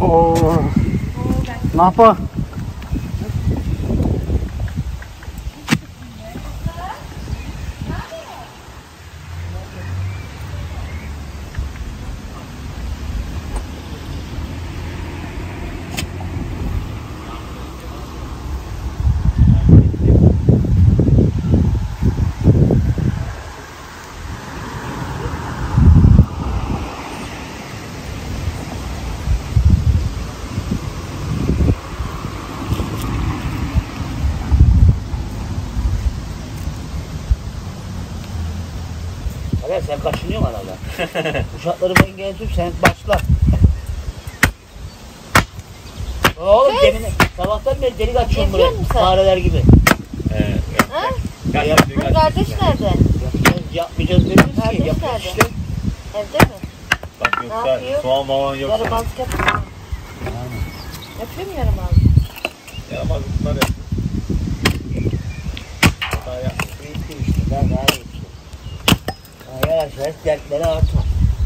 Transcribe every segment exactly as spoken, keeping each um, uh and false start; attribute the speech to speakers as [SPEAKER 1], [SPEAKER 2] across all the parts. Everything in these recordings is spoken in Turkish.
[SPEAKER 1] Oo. Ne yapar?
[SPEAKER 2] Sen kaşınıyorsun arada. Uşakları ben geldim, sen başla. Oğlum demine, sabahtan beri delik açıyorum buraya, fareler gibi.
[SPEAKER 3] Evet.
[SPEAKER 4] Ha?
[SPEAKER 3] Gel,
[SPEAKER 2] Yap,
[SPEAKER 3] gel, gel.
[SPEAKER 4] Kardeş nerede?
[SPEAKER 2] Yapmayacağız, yapmayacağız dediniz ki,
[SPEAKER 4] Kardeş
[SPEAKER 2] yapacağız
[SPEAKER 4] nerede?
[SPEAKER 2] işte.
[SPEAKER 4] Evde mi?
[SPEAKER 3] Bak
[SPEAKER 4] Ne
[SPEAKER 3] yoksa
[SPEAKER 4] yapıyor?
[SPEAKER 3] soğan falan yok.
[SPEAKER 4] Yaramazlık yapıyor mu? Yapıyor mu yaramazlık?
[SPEAKER 3] Yaramazlık bunlar hep. Hata yap.
[SPEAKER 2] Büyütüm işte, daha daha iyi. Daha yavaş yavaş dertleri artma.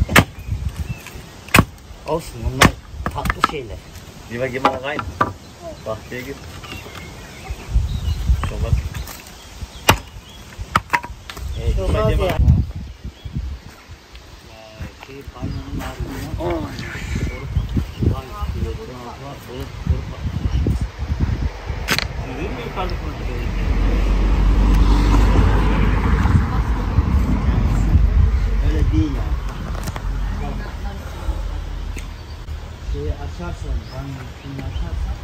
[SPEAKER 2] Olsun, bunlar tatlı şeyler.
[SPEAKER 3] Gime gime aynı. Bahçeye git. Şomaz.
[SPEAKER 2] Evet,
[SPEAKER 4] Çok
[SPEAKER 3] Gime
[SPEAKER 4] az
[SPEAKER 3] gime.
[SPEAKER 4] ya.
[SPEAKER 2] Şey, karnının ardından. Oy.
[SPEAKER 3] Yürüyün mü yukarıda konuşuyor?
[SPEAKER 2] Öyle değil yani. Şeyi açarsan, banyonun üstünü açarsan,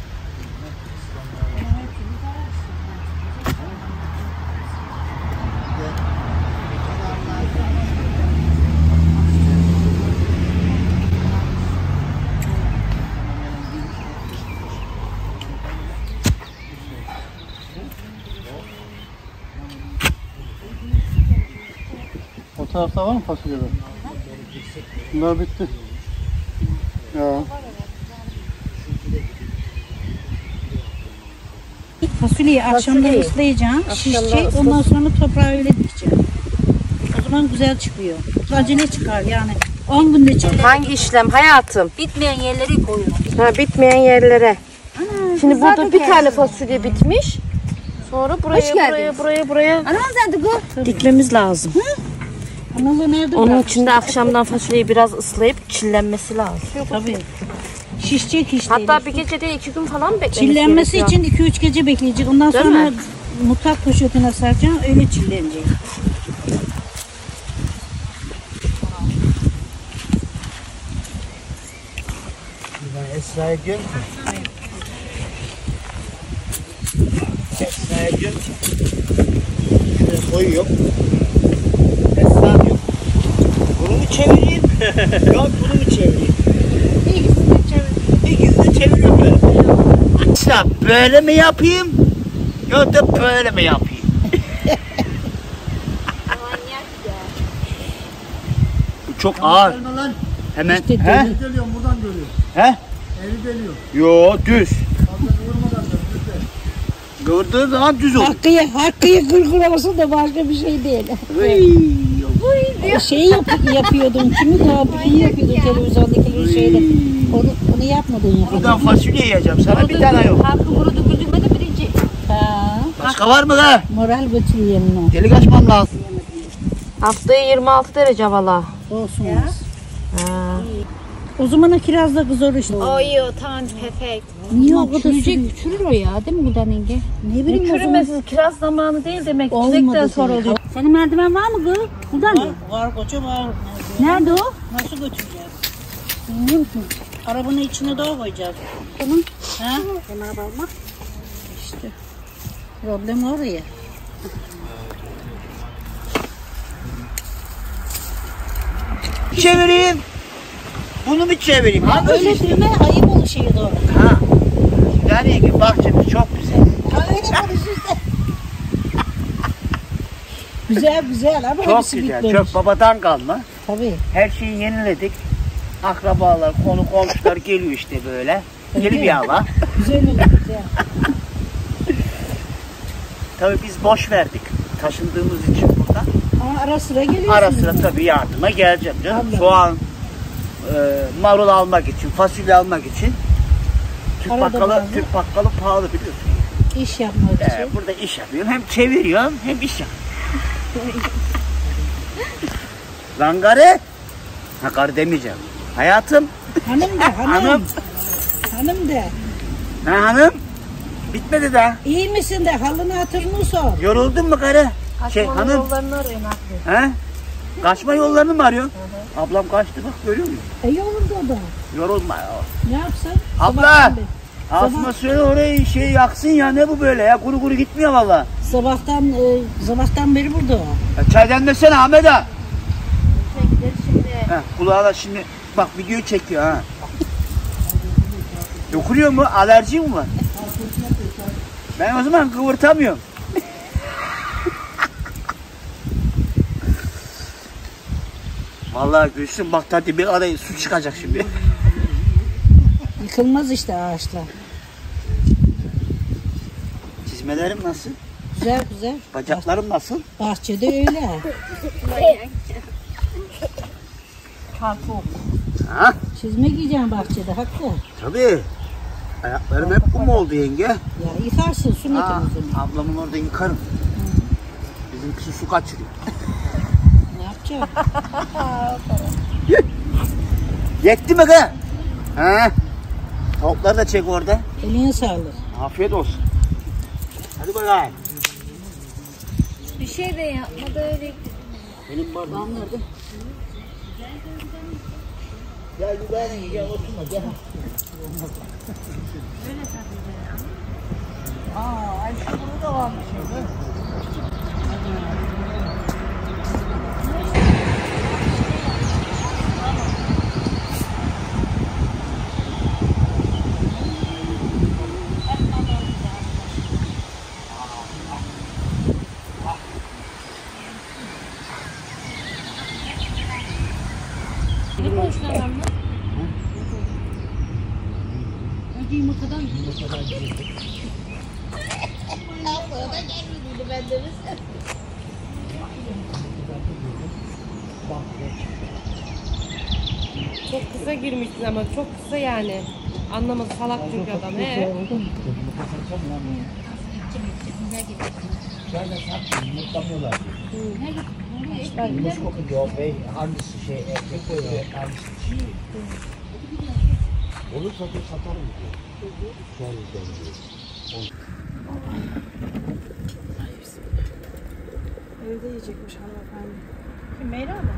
[SPEAKER 1] O tarafta var mı fasulyeler? Bunlar bitti. Ya.
[SPEAKER 5] Fasulyeyi akşamdan ıslayacağım, şişecek, ondan sonra toprağı öyle dikeceğim. O zaman güzel çıkıyor. Acele çıkar yani. on günde çıkar.
[SPEAKER 4] Hangi işlem hayatım?
[SPEAKER 5] Bitmeyen yerleri koyuyorum.
[SPEAKER 4] Ha, bitmeyen yerlere.
[SPEAKER 5] Ana,
[SPEAKER 4] Şimdi burada
[SPEAKER 5] zaten
[SPEAKER 4] bir
[SPEAKER 5] gelsin.
[SPEAKER 4] tane fasulye bitmiş. Sonra buraya,
[SPEAKER 5] Hoş
[SPEAKER 4] buraya,
[SPEAKER 5] geldiniz.
[SPEAKER 4] buraya, buraya
[SPEAKER 5] Ana nerede bu?
[SPEAKER 4] dikmemiz lazım.
[SPEAKER 5] Ana nerede?
[SPEAKER 4] Onun
[SPEAKER 5] bırak?
[SPEAKER 4] için de akşamdan fasulyeyi biraz ıslayıp çillenmesi lazım.
[SPEAKER 5] Tabii. Şişecek işte.
[SPEAKER 4] Hatta bir gece değil iki gün falan beklemesi
[SPEAKER 5] çillenmesi
[SPEAKER 4] gerekiyor.
[SPEAKER 5] için iki üç gece bekleyecek. Ondan
[SPEAKER 4] Değil
[SPEAKER 5] sonra
[SPEAKER 4] mi?
[SPEAKER 5] mutfak poşetine saracağım, öyle çillenecek.
[SPEAKER 2] ben Esra'ya diyorum ki, Esra'ya diyorum ki, şöyle koyuyorum. Esra diyor, bunu mu çevireyim? Yok, bunu mu çevireyim?
[SPEAKER 5] İkisini çevir.
[SPEAKER 2] İkisini çeviriyorum böyle. Esra, böyle mi yapayım? Yok da böyle mi yapayım? Bu çok ağır. Hemen,
[SPEAKER 5] İşte
[SPEAKER 2] he?
[SPEAKER 5] deli.
[SPEAKER 1] Geliyorum buradan görüyorum.
[SPEAKER 2] He?
[SPEAKER 1] Evi geliyor.
[SPEAKER 2] Yo, düz.
[SPEAKER 1] Fazla kıvırmadan da düz de.
[SPEAKER 2] Kıvırdığın zaman düz olur.
[SPEAKER 5] Hakkı'ya Hakkı'ya gırgıraması da başka bir şey değil. O şeyi yap, yapıyordun. Kimi kabiliği yapıyordun televizyondaki şeyde. Onu, onu yapmadın ya.
[SPEAKER 2] Buradan fasulye yiyeceğim. Sana bir tane yok.
[SPEAKER 4] Hakkı burada güldürmedi birinci.
[SPEAKER 5] Ha,
[SPEAKER 2] Başka var mı la?
[SPEAKER 5] moral götürüyor yanına.
[SPEAKER 2] Delik açmam lazım.
[SPEAKER 4] Haftaya yirmi altı derece valla.
[SPEAKER 5] Olsun.
[SPEAKER 4] Ha.
[SPEAKER 5] O zaman kiraz da kızar işte.
[SPEAKER 6] Oh, you can't perfect.
[SPEAKER 5] Niye o kadar sürüyor?
[SPEAKER 6] Çürür o ya değil mi Gudan yenge?
[SPEAKER 5] Ne bileyim o zaman.
[SPEAKER 4] Çürümesiz kiraz zamanı değil demek.
[SPEAKER 5] Olmadı
[SPEAKER 4] Çizekten sonra
[SPEAKER 5] senin.
[SPEAKER 4] oluyor.
[SPEAKER 5] Senin merdiven var mı kız? Buradan mı?
[SPEAKER 1] Var koça var.
[SPEAKER 5] Nerede o?
[SPEAKER 1] Nasıl götüreceğiz?
[SPEAKER 5] Bilmiyorum ki.
[SPEAKER 1] Arabanın içine daha koyacağız.
[SPEAKER 5] Tamam.
[SPEAKER 1] Ha?
[SPEAKER 5] Kenara almak. İşte. Problem oraya.
[SPEAKER 2] Çevireyim. Bunu mu çevireyim? Ha, öyle
[SPEAKER 5] Öyle
[SPEAKER 2] işte.
[SPEAKER 5] deme ayıp olur şeye doğru.
[SPEAKER 2] Ha. Yani ki bahçemiz çok güzel.
[SPEAKER 5] Öyle konuşursa. Güzel güzel ama
[SPEAKER 2] Çok
[SPEAKER 5] hepsi
[SPEAKER 2] güzel.
[SPEAKER 5] bitmemiş.
[SPEAKER 2] Çok babadan kalma.
[SPEAKER 5] Tabii.
[SPEAKER 2] Her şeyi yeniledik. Akrabalar, konu komşular geliyor işte böyle. Gelip yağla.
[SPEAKER 5] Güzel olur güzel.
[SPEAKER 2] Tabii biz boş verdik. Taşındığımız için burada.
[SPEAKER 5] Ama ara sıra geliyorsun.
[SPEAKER 2] Ara sıra tabii yardıma geleceğim canım.
[SPEAKER 5] Tabii.
[SPEAKER 2] Soğan, e, marul almak için, fasulye almak için. Türk
[SPEAKER 5] Arada
[SPEAKER 2] bakkalı,
[SPEAKER 5] bazı-
[SPEAKER 2] Türk bakkalı pahalı biliyorsun.
[SPEAKER 5] İş yapmak için.
[SPEAKER 2] Ee, burada iş yapıyorum. Hem çeviriyorum hem iş yapıyorum. Lan karı. Ha karı demeyeceğim. Hayatım.
[SPEAKER 5] Hanım da hanım.
[SPEAKER 2] Hanım.
[SPEAKER 5] Hanım de.
[SPEAKER 2] Ha hanım. Bitmedi daha.
[SPEAKER 5] İyi misin de halını hatırını sor.
[SPEAKER 2] Yoruldun mu karı? Şey
[SPEAKER 4] Kaçmanın
[SPEAKER 2] hanım.
[SPEAKER 4] yollarını arıyorum aklı.
[SPEAKER 2] He? Kaçma yollarını mı arıyorsun? Ablam kaçtı bak görüyor musun?
[SPEAKER 5] E yolunda o da.
[SPEAKER 2] Yorulma ya.
[SPEAKER 5] Ne yapsın?
[SPEAKER 2] Abla.
[SPEAKER 5] Sabahtan beri-
[SPEAKER 2] Asma söyle orayı şey yaksın ya ne bu böyle ya kuru kuru gitmiyor valla.
[SPEAKER 5] Sabahtan, e, sabahtan beri burada o.
[SPEAKER 2] Ya çay demlesene Ahmet ağa.
[SPEAKER 4] Gideriz şimdi.
[SPEAKER 2] Heh, kulağına şimdi bak video çekiyor ha. Dokunuyor mu? Alerji mi var? Ben o zaman kıvırtamıyorum. Vallahi Gülsün bak tabii bir araya su çıkacak şimdi.
[SPEAKER 5] Yıkılmaz işte ağaçlar.
[SPEAKER 2] Çizmelerim nasıl?
[SPEAKER 5] Güzel güzel.
[SPEAKER 2] Bacaklarım nasıl?
[SPEAKER 5] Bahçede öyle.
[SPEAKER 4] Karpuz.
[SPEAKER 2] Ha?
[SPEAKER 5] Çizme giyeceğim bahçede haklı.
[SPEAKER 2] Tabii. Ayaklarım hep kum oldu yenge.
[SPEAKER 5] Ya yıkarsın
[SPEAKER 2] Ha,
[SPEAKER 5] sünnetimizi.
[SPEAKER 2] ablamın orada yıkarım. Bizimkisi su kaçırıyor.
[SPEAKER 5] Ne yapacağım?
[SPEAKER 2] Yetti mi kız? Ha? Tavukları da çek orada.
[SPEAKER 5] Eline sağlık.
[SPEAKER 2] Afiyet olsun. Hadi bakalım.
[SPEAKER 4] Bir şey de yapmadı öyle.
[SPEAKER 2] Benim bardağım nerede? Gel güzelim gel oturma gel. Aa, ay şunu da varmış ya.
[SPEAKER 6] Ne konuşuyorlar mı? Önce yumurtadan
[SPEAKER 7] Çok kısa girmiştin ama çok kısa yani. Anlamadı salak çünkü adam. He.
[SPEAKER 2] Hangisi şey erkek koyuyor, hangisi dişi. Onu satır satarım diyor. Şu an izleniyor.
[SPEAKER 4] Evde yiyecekmiş hanımefendi.
[SPEAKER 5] Kim Meyra mı?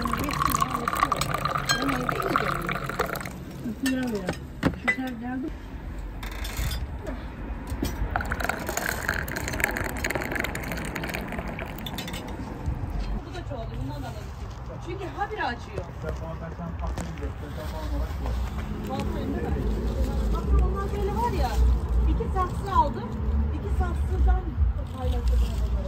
[SPEAKER 7] Çünkü habire açıyor. Ondan böyle var ya, iki saksı aldım. İki saksıdan paylaştım.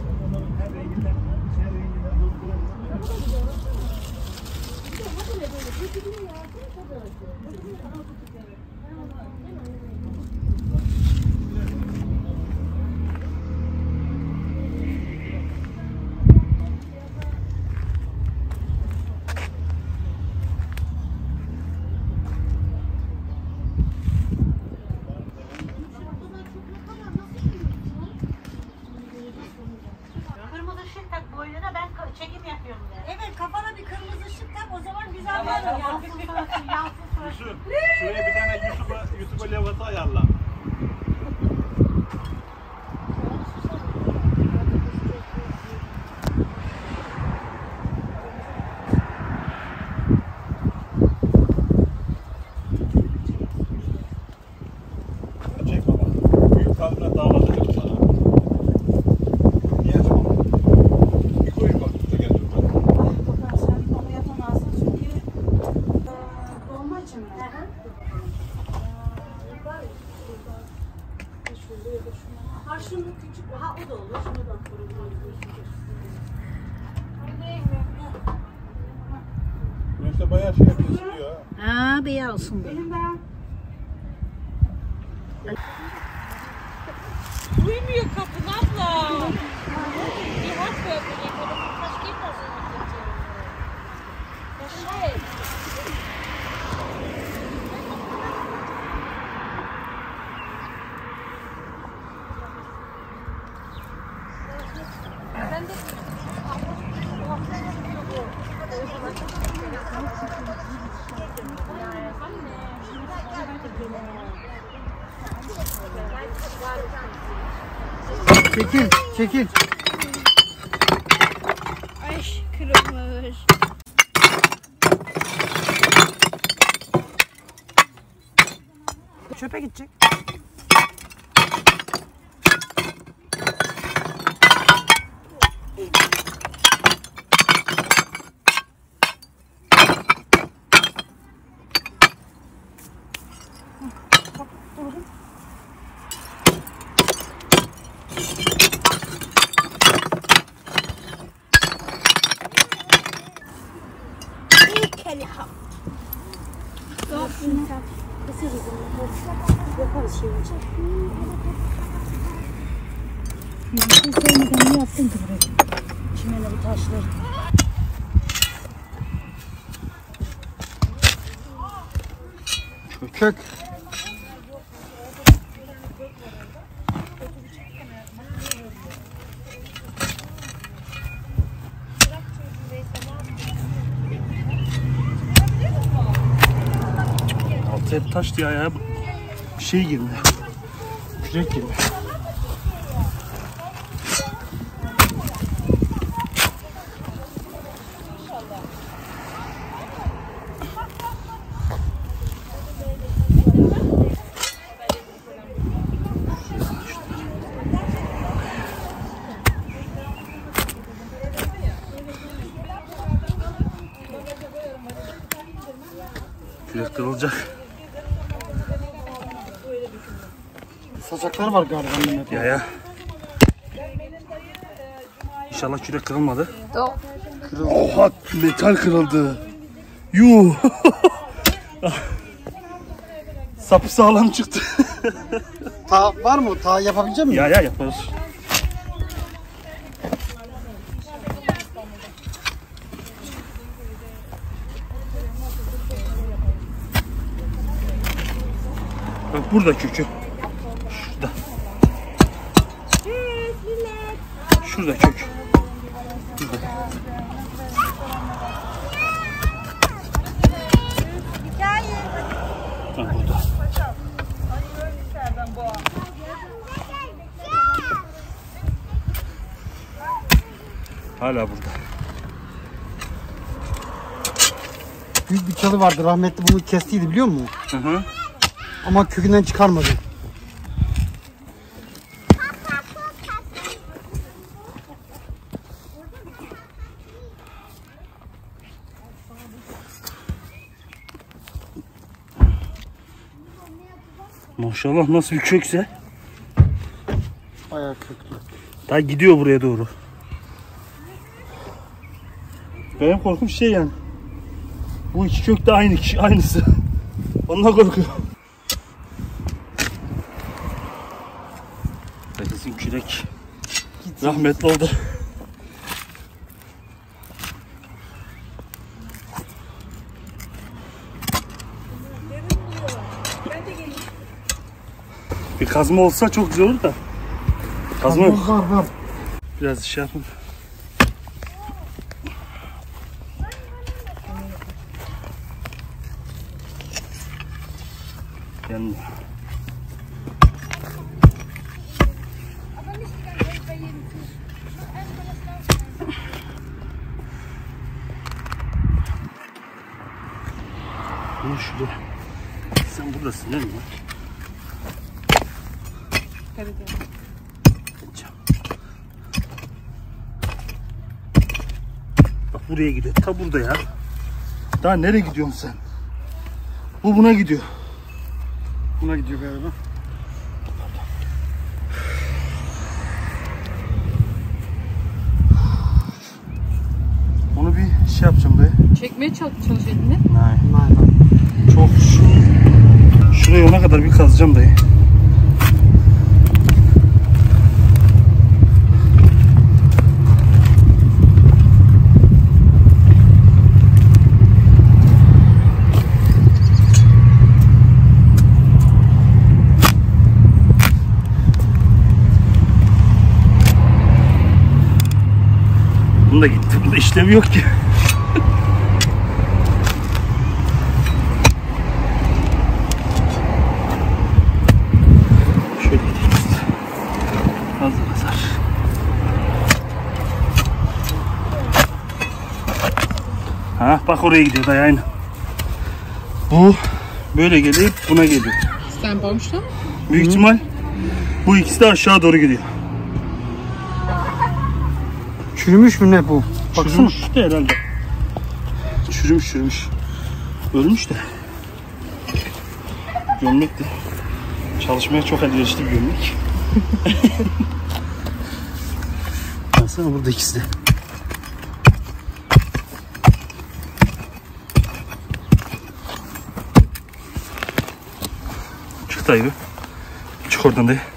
[SPEAKER 1] Kırmızı ışık tak boynuna ben ka- çekim yapıyorum de.
[SPEAKER 5] Evet kafana bir kırmızı ışık tak o zaman güzel
[SPEAKER 1] Yansın suratı, yansın suratı.
[SPEAKER 3] Yusuf, şuraya bir tane YouTube'a YouTube'a levhası ayarla. Çek baba. Büyük kalbine damat edelim sana. Niye açmadın? Bir koyun bak, tut da gel.
[SPEAKER 5] Sen onu yapamazsın çünkü dolma için mi? Ha şunu küçük, ha o da olur, şunu da
[SPEAKER 3] Bu işte bayağı şey yapıyorsun diyor ha.
[SPEAKER 5] Ha beyazsın be.
[SPEAKER 7] Duymuyor kapın abla. Bir hat böyle. Kaç gibi nasıl
[SPEAKER 2] Çekil, çekil.
[SPEAKER 6] Ay kırılmış.
[SPEAKER 7] Çöpe gidecek.
[SPEAKER 5] Sen sevmeden ne yaptın ki buraya? Çimene bu taşları.
[SPEAKER 2] Kök.
[SPEAKER 3] Altı hep taş diye ayağa bir şey girdi. Kürek girdi. Kürek kırılacak.
[SPEAKER 2] Saçakları var galiba Mehmet.
[SPEAKER 3] Ya ya. İnşallah kürek kırılmadı. Kırıldı. Oha, metal kırıldı. Yuh. Sapı sağlam çıktı.
[SPEAKER 2] Ta var mı? Ta yapabilecek misin?
[SPEAKER 3] Ya ya yaparız. Bak burada kökü. Şurada. Şurada kök. Burada. Ha, burada. Hala burada.
[SPEAKER 2] Büyük bir çalı vardı. Rahmetli bunu kestiydi biliyor musun?
[SPEAKER 3] Hı hı.
[SPEAKER 2] Ama kökünden çıkarmadı.
[SPEAKER 3] Maşallah nasıl bir kökse.
[SPEAKER 2] Bayağı köklü.
[SPEAKER 3] Daha gidiyor buraya doğru. Benim korkum şey yani. Bu iki kök de aynı kişi, aynısı. Ondan korkuyorum. Herkesin kürek rahmetli oldu. Bir kazma olsa çok güzel olur da. Kazma yok.
[SPEAKER 2] Var var.
[SPEAKER 3] Biraz şey yapın. Yani bunu şurada. Sen buradasın değil mi?
[SPEAKER 7] Evet.
[SPEAKER 3] Bak buraya gidiyor. Ta burada ya. Daha nereye gidiyorsun sen? Bu buna gidiyor.
[SPEAKER 2] Buna gidiyor galiba.
[SPEAKER 3] Onu bir şey yapacağım dayı.
[SPEAKER 7] Çekmeye çalış elini.
[SPEAKER 3] Hayır.
[SPEAKER 2] Aynen.
[SPEAKER 3] Çok şu şuraya ona kadar bir kazacağım dayı. Bunda gitti. Bunda işlevi yok ki.
[SPEAKER 8] Bak oraya gidiyor dayı aynı. Bu böyle gelip buna geliyor.
[SPEAKER 4] Sen boğmuştun?
[SPEAKER 8] Büyük Hı. ihtimal bu ikisi de aşağı doğru gidiyor.
[SPEAKER 2] Çürümüş mü ne bu? Baksana.
[SPEAKER 8] Çürümüş de herhalde. Çürümüş çürümüş. Ölmüş de. Gömlek de. Çalışmaya çok elverişli bir gömlek. Baksana burada ikisi de. Çık dayı. Çık oradan dayı.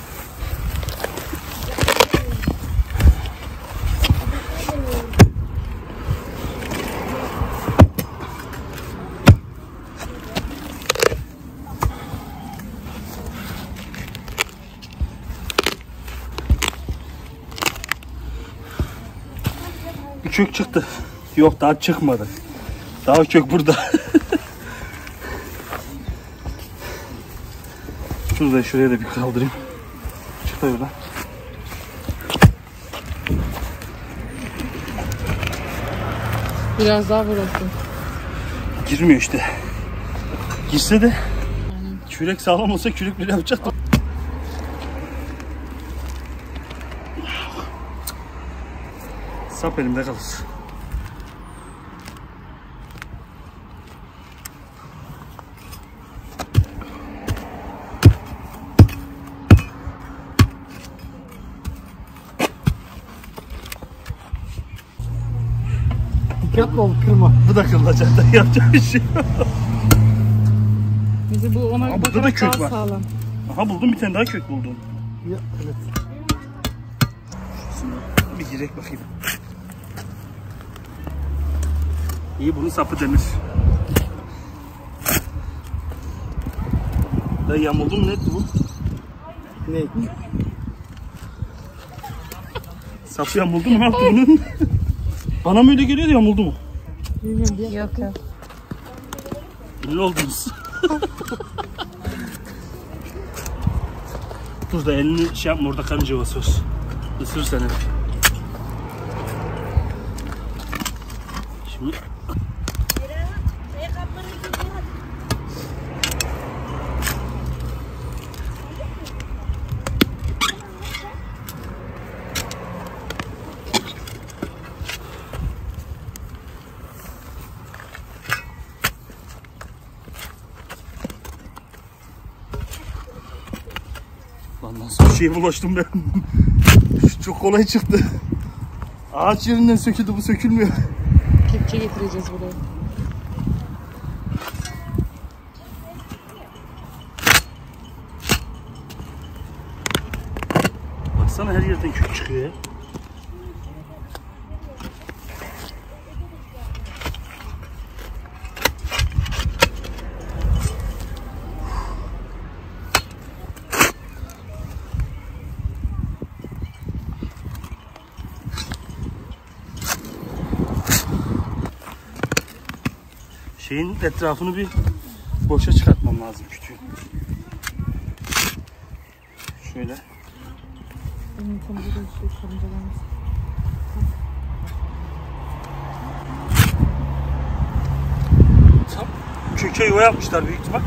[SPEAKER 8] Bir kök çıktı. Yok daha çıkmadı. Daha kök burada. Şunu da şuraya da bir kaldırayım. Çık da oradan.
[SPEAKER 4] Biraz daha burası.
[SPEAKER 8] Girmiyor işte. Girse de kürek sağlam olsa kürek bile yapacaktım. Sap elimde kalır.
[SPEAKER 2] Dikkatli ol kırma.
[SPEAKER 8] Bu da kırılacak da yapacak bir şey yok.
[SPEAKER 4] Bizi bu ona
[SPEAKER 8] Aa, burada da
[SPEAKER 4] bakarak
[SPEAKER 8] kök
[SPEAKER 4] daha
[SPEAKER 8] var.
[SPEAKER 4] sağlam.
[SPEAKER 8] Aha buldum bir tane daha kök buldum.
[SPEAKER 2] Ya, evet.
[SPEAKER 8] Bir girek bakayım. İyi bunun sapı demir. Da yamuldu mu netti bu?
[SPEAKER 2] Ne?
[SPEAKER 8] Sapı yamuldu mu ne yaptı bunun? Bana mı öyle geliyor da yamuldu mu?
[SPEAKER 4] Yok yok.
[SPEAKER 8] Öyle oldunuz. Dur da elini şey yapma orada karınca var söz. Isır seni. Şimdi lan nasıl bir şeye bulaştım ben. Çok kolay çıktı. Ağaç yerinden söküldü, bu sökülmüyor.
[SPEAKER 4] Kepçe getireceğiz buraya.
[SPEAKER 8] Baksana her yerden kök çıkıyor ya. Şeyin etrafını bir boşa çıkartmam lazım kütüğün. Şöyle. Tam köke yuva yapmışlar büyük ihtimal.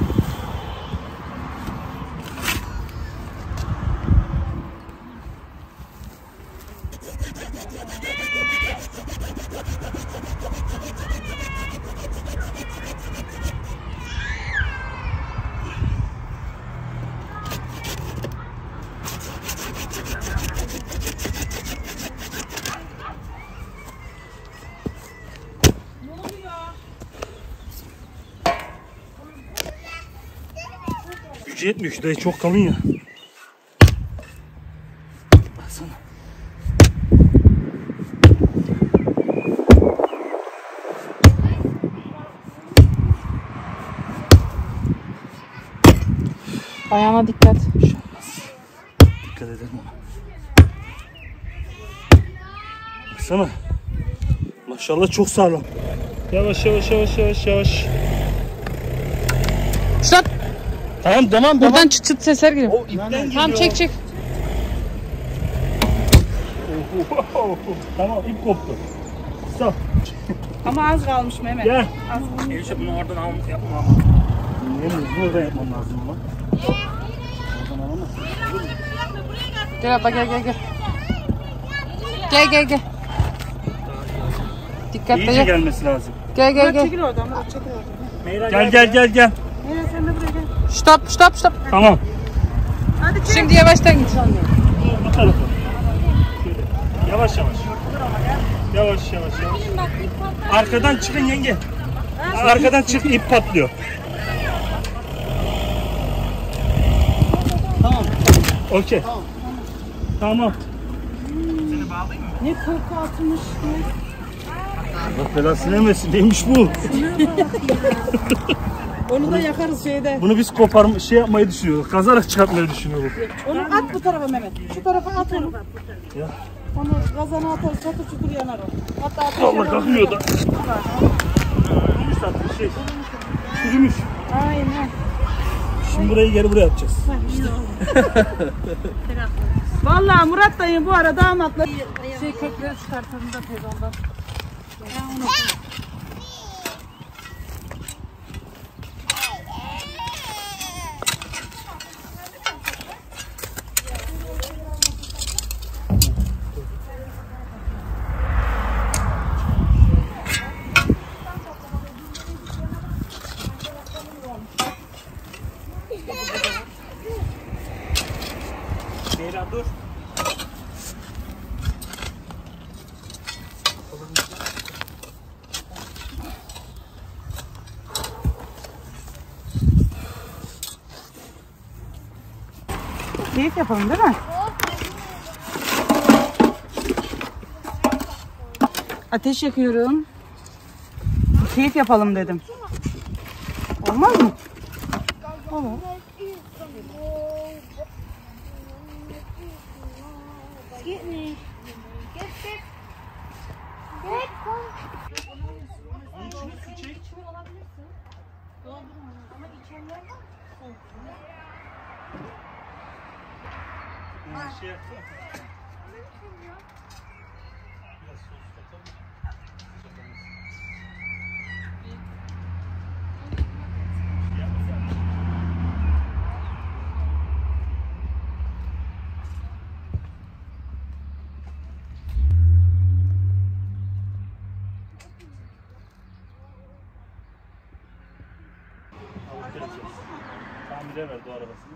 [SPEAKER 8] Gücü yetmiyor şu dayı çok kalın ya. Baksana.
[SPEAKER 4] Ayağına dikkat.
[SPEAKER 8] Bir şey olmaz. Dikkat edelim ona. Baksana. Maşallah çok sağlam. Yavaş yavaş yavaş yavaş yavaş.
[SPEAKER 4] Stop.
[SPEAKER 8] Tamam tamam
[SPEAKER 4] Buradan
[SPEAKER 8] tamam.
[SPEAKER 4] çıt çıt sesler geliyor.
[SPEAKER 8] O ipten geliyor.
[SPEAKER 4] Tamam çek çek.
[SPEAKER 8] Tamam ip koptu. Sağ.
[SPEAKER 7] Ama az kalmış Mehmet.
[SPEAKER 8] Gel.
[SPEAKER 7] Az.
[SPEAKER 8] Enişte bunu oradan al, yapma. Niye mi? Buradan yapmam lazım ama. Oradan alamaz.
[SPEAKER 4] Gel abla gel gel gel. Gel gel gel. Dikkatli
[SPEAKER 8] İyice
[SPEAKER 4] gel.
[SPEAKER 8] gelmesi lazım.
[SPEAKER 4] Gel gel
[SPEAKER 7] Murat
[SPEAKER 4] gel.
[SPEAKER 7] çekil oradan. Murat çekil oradan.
[SPEAKER 8] Meyra, gel gel gel gel.
[SPEAKER 7] Meyra sen de buraya gel.
[SPEAKER 4] Stop stop stop.
[SPEAKER 8] Tamam.
[SPEAKER 7] Hadi çek.
[SPEAKER 4] Şimdi yavaştan git.
[SPEAKER 8] Bu tarafa. Şöyle. Yavaş yavaş. Yavaş yavaş yavaş. Arkadan çıkın yenge. Arkadan çık, ip patlıyor. Tamam. Okey. Tamam. Tamam.
[SPEAKER 7] Ne korku atmış.
[SPEAKER 8] Allah belasını vermesin. Neymiş bu?
[SPEAKER 7] Onu da yakarız şeyde.
[SPEAKER 8] Bunu biz koparma şey yapmayı düşünüyoruz. Kazarak çıkartmayı düşünüyoruz.
[SPEAKER 7] Onu at bu tarafa Mehmet. Şu tarafa at onu.
[SPEAKER 8] Ya.
[SPEAKER 7] Onu kazana atarız. Çatı çukur yanar o. Hatta ateş
[SPEAKER 8] Allah
[SPEAKER 7] yanar.
[SPEAKER 8] kalkmıyor da. Çürümüş zaten şey. Çürümüş.
[SPEAKER 7] Aynen.
[SPEAKER 8] Şimdi burayı geri buraya atacağız.
[SPEAKER 7] Vallahi Murat dayı bu arada damatla şey kökleri çıkartalım da tez ondan.
[SPEAKER 8] Meyra dur.
[SPEAKER 7] Keyif yapalım değil mi? Ateş yakıyorum. Keyif yapalım dedim. Olmaz mı? Olur.
[SPEAKER 6] Get me. Get it. Get
[SPEAKER 8] Şey yapsana. Biraz sos katalım. Tamire verdi o arabasını.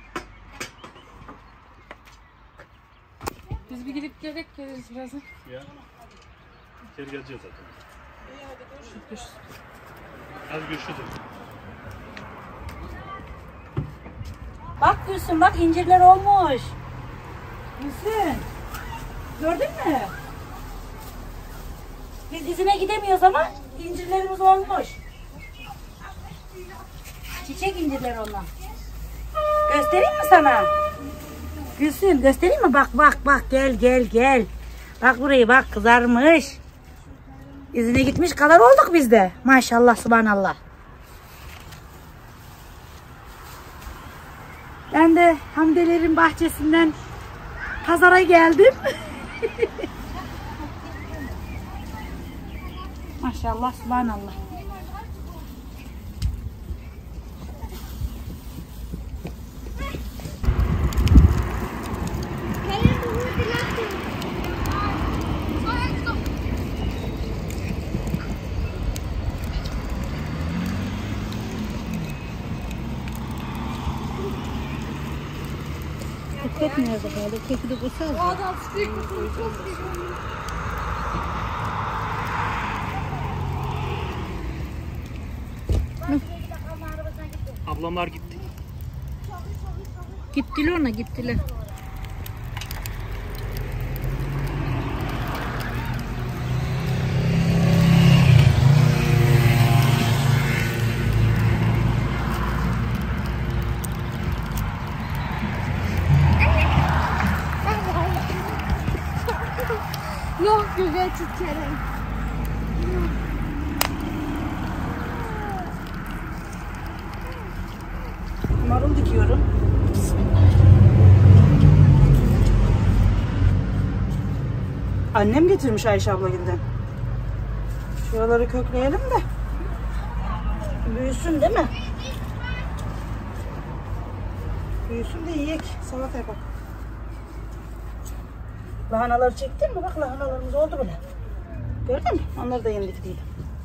[SPEAKER 4] Biz bir gidip gelek geliriz birazdan.
[SPEAKER 8] Ya. İçeri geleceğiz zaten. Az görüşürüz.
[SPEAKER 1] Bak Gülsün bak incirler olmuş. Gülsün. Gördün mü? Biz izine gidemiyoruz ama incirlerimiz olmuş. Çiçek incirler onlar. Göstereyim mi sana? Gülsün göstereyim mi? Bak bak bak gel gel gel. Bak burayı bak kızarmış. İzine gitmiş kadar olduk biz de. Maşallah subhanallah. Ben de Hamdelerin bahçesinden pazara geldim. Maşallah subhanallah.
[SPEAKER 5] Kek nerede kaldı? Keki de koysana.
[SPEAKER 8] Ablamlar gitti.
[SPEAKER 5] Gittiler ona gittiler.
[SPEAKER 6] Yok güzel çiçeğim.
[SPEAKER 7] Marul dikiyorum. Annem getirmiş Ayşe abla ginden.
[SPEAKER 1] Şuraları kökleyelim de büyüsün değil mi? Büyüsün de yiyek. Salata yapalım. Lahanaları çektin mi? Bak lahanalarımız oldu bile. Gördün mü? Onları da yendik değil.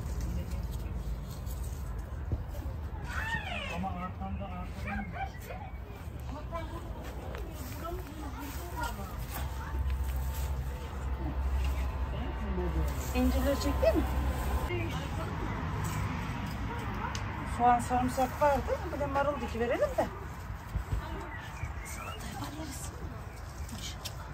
[SPEAKER 1] İncirleri çektin mi? Soğan sarımsak vardı. Bir de marul diki verelim de. Salata yaparız. Maşallah.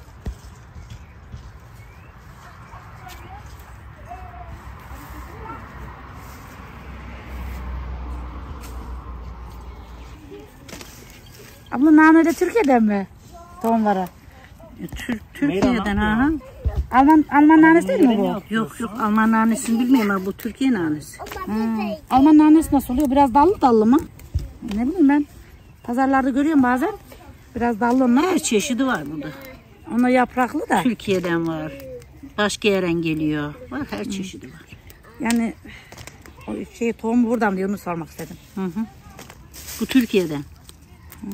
[SPEAKER 1] Abla nane de Türkiye'den mi? Tohumları.
[SPEAKER 5] Türk, Türkiye'den ha.
[SPEAKER 1] Alman Alman nanesi değil mi bu?
[SPEAKER 5] Yok yok Alman nanesini bilmiyorum ama bu Türkiye nanesi.
[SPEAKER 1] Hmm. Alman nanesi nasıl oluyor? Biraz dallı dallı mı? Ne bileyim ben. Pazarlarda görüyorum bazen. Biraz dallı onlar.
[SPEAKER 5] Her çeşidi var burada.
[SPEAKER 1] Onlar yapraklı da.
[SPEAKER 5] Türkiye'den var. Başka yerden geliyor. Var her çeşidi var.
[SPEAKER 1] Yani o şey tohum buradan diye onu sormak istedim.
[SPEAKER 5] Hı hı. Bu Türkiye'den.
[SPEAKER 1] Hmm.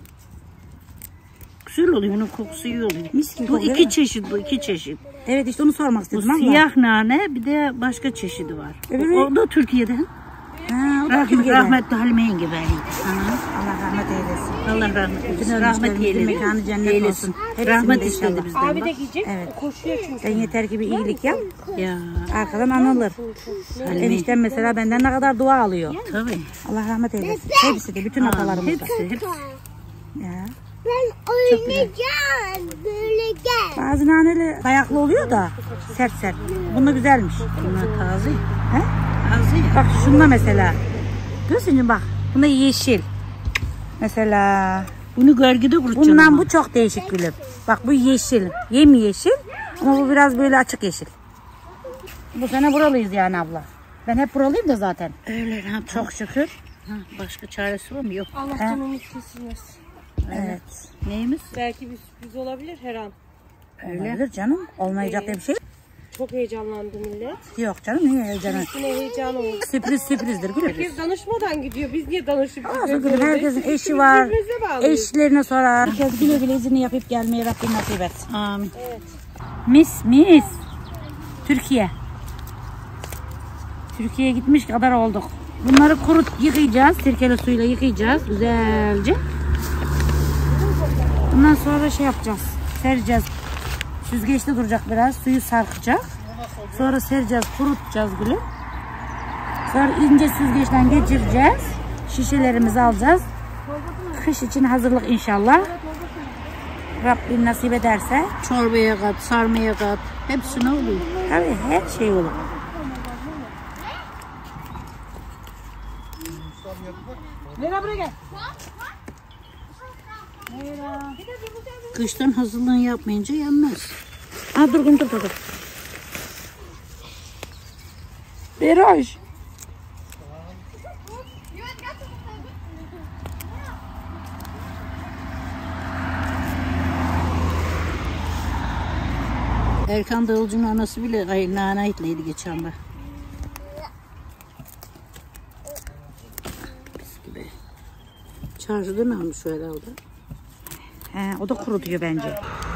[SPEAKER 5] Güzel oluyor. Bunun kokusu iyi oluyor.
[SPEAKER 1] Mis gibi
[SPEAKER 5] Bu
[SPEAKER 1] kokuyor,
[SPEAKER 5] iki
[SPEAKER 1] değil mi?
[SPEAKER 5] çeşit bu iki çeşit.
[SPEAKER 1] Evet işte onu sormak
[SPEAKER 5] Bu
[SPEAKER 1] istedim. ama.
[SPEAKER 5] siyah nane bir de başka çeşidi var.
[SPEAKER 1] Öbürü-
[SPEAKER 5] O, o da Türkiye'den.
[SPEAKER 1] Ha, o da
[SPEAKER 5] Rahmet,
[SPEAKER 1] Türkiye'den.
[SPEAKER 5] rahmetli Halime yenge verdi.
[SPEAKER 1] Allah rahmet eylesin.
[SPEAKER 5] Allah rahmet eylesin.
[SPEAKER 1] Bütün
[SPEAKER 5] Rahmet
[SPEAKER 1] ölmüşlerimizin
[SPEAKER 5] eylesin.
[SPEAKER 1] mekanı cennet
[SPEAKER 5] Eylesin.
[SPEAKER 1] olsun. Hepsinin
[SPEAKER 5] Rahmet
[SPEAKER 1] de
[SPEAKER 5] istedi
[SPEAKER 1] inşallah.
[SPEAKER 5] bizden.
[SPEAKER 7] Abi
[SPEAKER 5] bak.
[SPEAKER 7] de giyecek.
[SPEAKER 1] Evet.
[SPEAKER 7] Koşuyor çünkü.
[SPEAKER 1] Sen yeter ki bir iyilik yap.
[SPEAKER 5] Ya
[SPEAKER 1] Arkadan anılır.
[SPEAKER 5] Halime.
[SPEAKER 1] Eniştem mesela benden ne kadar dua alıyor.
[SPEAKER 5] tabii.
[SPEAKER 1] Allah rahmet eylesin. Hepsi de bütün atalarımız da.
[SPEAKER 5] Hepsi hepsi.
[SPEAKER 1] Ya.
[SPEAKER 6] Ben oynayacağım. Böyle gel.
[SPEAKER 1] Bazı naneler dayaklı oluyor da sert sert. Bunda güzelmiş.
[SPEAKER 5] Bunlar taze.
[SPEAKER 1] He?
[SPEAKER 5] Taze.
[SPEAKER 1] Bak şunda mesela. Görüyorsun bak. Bunda yeşil. Mesela
[SPEAKER 5] Bunu gölgede kurutacaksın.
[SPEAKER 1] bundan
[SPEAKER 5] ama.
[SPEAKER 1] bu çok değişik gülüm. Bak bu yeşil. Yemyeşil. Ama bu biraz böyle açık yeşil. Bu sene buralıyız yani abla. Ben hep buralıyım da zaten.
[SPEAKER 5] Öyle ha,
[SPEAKER 1] Çok şükür.
[SPEAKER 5] ha, başka çaresi var mı? Yok.
[SPEAKER 7] Allah'tan umut kesilmez.
[SPEAKER 1] Evet.
[SPEAKER 5] Neyimiz?
[SPEAKER 7] Belki bir sürpriz olabilir her an.
[SPEAKER 1] Öyledir canım. Olmayacak diye bir şey
[SPEAKER 7] Çok heyecanlandı millet.
[SPEAKER 1] yok canım. Niye heyecanı?
[SPEAKER 7] Üstüne heyecan oldu.
[SPEAKER 1] Sürpriz sürprizdir gülüm.
[SPEAKER 7] Herkes danışmadan gidiyor. Biz niye danışıp
[SPEAKER 1] Olsun gülüm. Herkesin eşi var.
[SPEAKER 7] Birbirimize bağlıyız.
[SPEAKER 1] Eşlerine sorar. Herkes güle güle izini yapıp gelmeyi Rabbim nasip etsin.
[SPEAKER 5] Amin.
[SPEAKER 1] Mis mis. Türkiye. Türkiye'ye gitmiş kadar olduk. Bunları kurut yıkayacağız. Sirkeli suyla yıkayacağız güzelce. Bundan sonra şey yapacağız. Sereceğiz. Süzgeçte duracak biraz. Suyu sarkacak. Sonra sereceğiz. Kurutacağız gülüm. Sonra ince süzgeçten geçireceğiz. Şişelerimizi alacağız. Kış için hazırlık inşallah. Rabbim nasip ederse.
[SPEAKER 5] Çorbaya kat, sarmaya kat. Hepsine oluyor.
[SPEAKER 1] Tabii her şey olur.
[SPEAKER 7] Leyla buraya gel.
[SPEAKER 5] Kıştan hazırlığını yapmayınca yenmez.
[SPEAKER 1] Aa, dur dur dur dur. Beroş.
[SPEAKER 5] Erkan Davulcu'nun anası bile ay, nane itleydi geçen bak. Pis gibi. Çarşıdan almış o herhalde.
[SPEAKER 1] He, o da kurutuyor bence.